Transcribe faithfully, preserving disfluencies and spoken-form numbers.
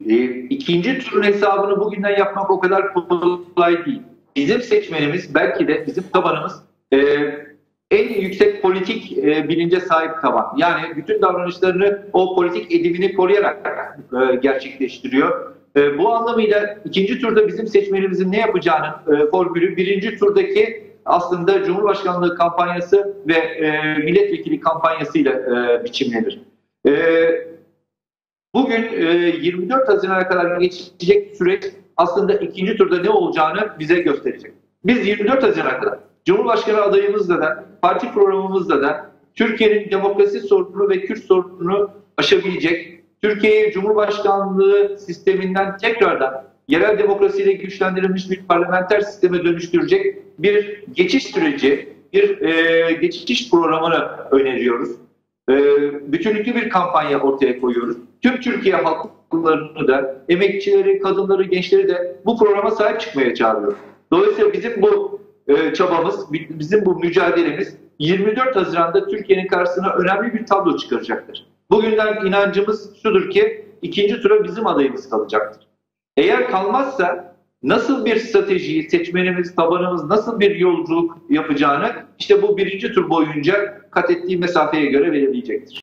E, ikinci turun hesabını bugünden yapmak o kadar kolay değil. Bizim seçmenimiz, belki de bizim tabanımız e, en yüksek politik e, bilince sahip taban. Yani bütün davranışlarını o politik edimini koruyarak e, gerçekleştiriyor. E, bu anlamıyla ikinci turda bizim seçmenimizin ne yapacağının e, formülü birinci turdaki aslında Cumhurbaşkanlığı kampanyası ve e, milletvekili kampanyasıyla e, biçimlenir. E, bugün e, yirmi dört Haziran'a kadar geçecek süreç aslında ikinci turda ne olacağını bize gösterecek. Biz yirmi dört Haziran'a kadar Cumhurbaşkanı adayımızla da, parti programımızla da Türkiye'nin demokrasi sorununu ve Kürt sorununu aşabilecek, Türkiye'yi Cumhurbaşkanlığı sisteminden tekrardan yerel demokrasiyle güçlendirilmiş bir parlamenter sisteme dönüştürecek bir geçiş süreci, bir e, geçiş programını öneriyoruz. E, bütünlüklü bir kampanya ortaya koyuyoruz. Tüm Türkiye halklarını da, emekçileri, kadınları, gençleri de bu programa sahip çıkmaya çağırıyoruz. Dolayısıyla bizim bu e, çabamız, bizim bu mücadelemiz yirmi dört Haziran'da Türkiye'nin karşısına önemli bir tablo çıkaracaktır. Bugünden inancımız şudur ki ikinci tura bizim adayımız kalacaktır. Eğer kalmazsa nasıl bir stratejiyi seçmenimiz, tabanımız nasıl bir yolculuk yapacağını işte bu birinci tur boyunca kat ettiği mesafeye göre belirleyecektir.